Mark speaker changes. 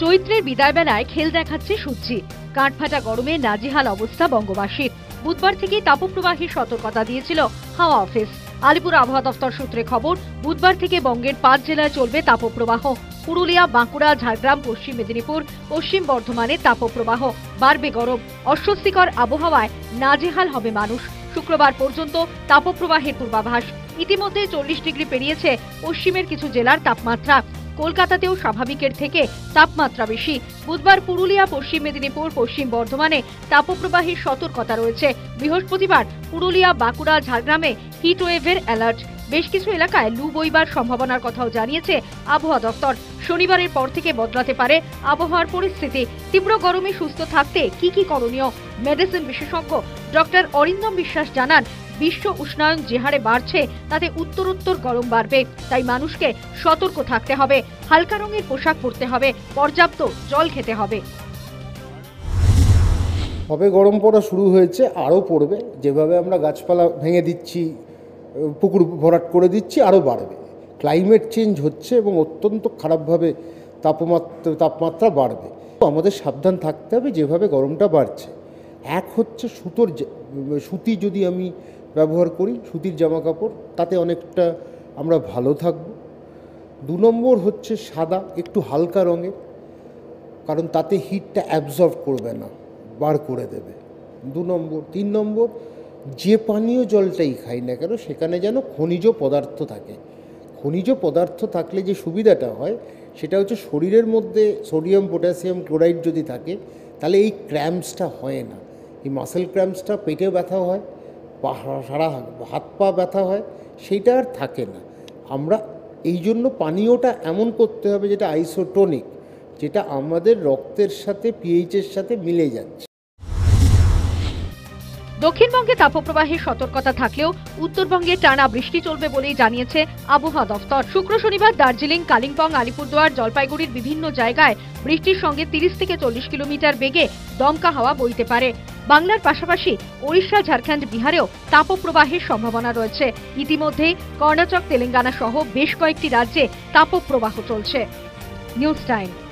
Speaker 1: চৈত্রের বিদায় বেলায় খেল দেখাচ্ছে সূর্যি। কাঠফাটা গরমে নাজেহাল অবস্থা বঙ্গবাসীর। বুধবার থেকেই তাপপ্রবাহের সতর্কতা দিয়েছিল হাওয়া অফিস। আলিপুর আবহাওয়া দফতর সূত্রে খবর, বুধবার থেকে বঙ্গের 5 জেলায় চলবে তাপপ্রবাহ। পুরুলিয়া, বাঁকুড়া, ঝাড়গ্রাম, পশ্চিম মেদিনীপুর, পশ্চিম বর্ধমানে তাপপ্রবাহ। বাড়বে গরম, অস্বস্তিকর আবহাওয়ায় নাজেহাল হবে মানুষ। শুক্রবার পর্যন্ত তাপপ্রবাহের পূর্বাভাস। ইতিমধ্যে 40 ডিগ্রি পেরিয়েছে পশ্চিমের কিছু জেলার তাপমাত্রা। কলকাতাতেও স্বাভাবিকের থেকে তাপমাত্রা বেশি। বুধবার পুরুলিয়া, পশ্চিম মেদিনীপুর, পশ্চিম বর্ধমানে তাপপ্রবাহের সতর্কতা রয়েছে। বৃহস্পতিবার পুরুলিয়া, বাঁকুড়া, ঝাড়গ্রামে হিটওয়েভের অ্যালার্ট। বেশ কিছু এলাকায় লু বইবার সম্ভাবনার কথাও জানিয়েছে আবহাওয়া দফতর। শনিবারের পর থেকে বদলাতে পারে আবহাওয়ার পরিস্থিতি। তীব্র গরমে সুস্থ থাকতে কি করণীয়? মেডিসিন বিশেষজ্ঞ ডক্টর অরিন্দম বিশ্বাস জানান, বিশ্ব উষ্ণায়ন যে হারে বাড়ছে তাতে উত্তরোত্তর গরম বাড়বে। তাই মানুষকে সতর্ক থাকতে হবে। হালকা রঙের পোশাক পরতে হবে, পর্যাপ্ত জল খেতে হবে।
Speaker 2: তবে গরম পড়া শুরু হয়েছে, আরও পড়বে। যেভাবে আমরা গাছপালা ভেঙে দিচ্ছি, পুকুর ভরাট করে দিচ্ছি, আরও বাড়বে। ক্লাইমেট চেঞ্জ হচ্ছে এবং অত্যন্ত খারাপভাবে তাপমাত্রা বাড়বে। আমাদের সাবধান থাকতে হবে। যেভাবে গরমটা বাড়ছে, এক হচ্ছে সুতি যদি আমি ব্যবহার করি, সুতির জামা কাপড়, তাতে অনেকটা আমরা ভালো থাকব। 2 নম্বর হচ্ছে সাদা, একটু হালকা রঙের, কারণ তাতে হিটটা অ্যাবজর্ব করবে না, বার করে দেবে। 2 নম্বর। 3 নম্বর, যে পানীয় জলটাই খাই না কেন সেখানে যেন খনিজ পদার্থ থাকে। খনিজ পদার্থ থাকলে যে সুবিধাটা হয় সেটা হচ্ছে শরীরের মধ্যে সোডিয়াম, পটাশিয়াম, ক্লোরাইড যদি থাকে তাহলে এই ক্র্যাম্পসটা হয় না। এই মাসেল ক্র্যাম্পসটা, পেটে ব্যথা হয়, সারা হাত পা ব্যথা হয়, সেইটা আর থাকে না। আমরা এই জন্য পানীয়টা এমন করতে হবে যেটা আইসোটোনিক, যেটা আমাদের রক্তের সাথে, পিএইচের সাথে মিলে যাচ্ছে।
Speaker 1: দক্ষিণবঙ্গে তাপপ্রবাহের সতর্কতা থাকলেও উত্তরবঙ্গে টানা বৃষ্টি চলবে বলেই জানিয়েছে আবহাওয়া দফতর। শুক্র শনিবার দার্জিলিং, কালিম্পং, আলিপুরদুয়ার, জলপাইগুড়ির বিভিন্ন জায়গায় বৃষ্টির সঙ্গে 30 থেকে 40 কিলোমিটার বেগে দমকা হাওয়া বইতে পারে। বাংলার পাশাপাশি ওড়িশা, ঝাড়খণ্ড, বিহারেও তাপপ্রবাহের সম্ভাবনা রয়েছে। ইতিমধ্যেই কর্ণাটক, তেলেঙ্গানা সহ বেশ কয়েকটি রাজ্যে তাপপ্রবাহ চলছে। News time.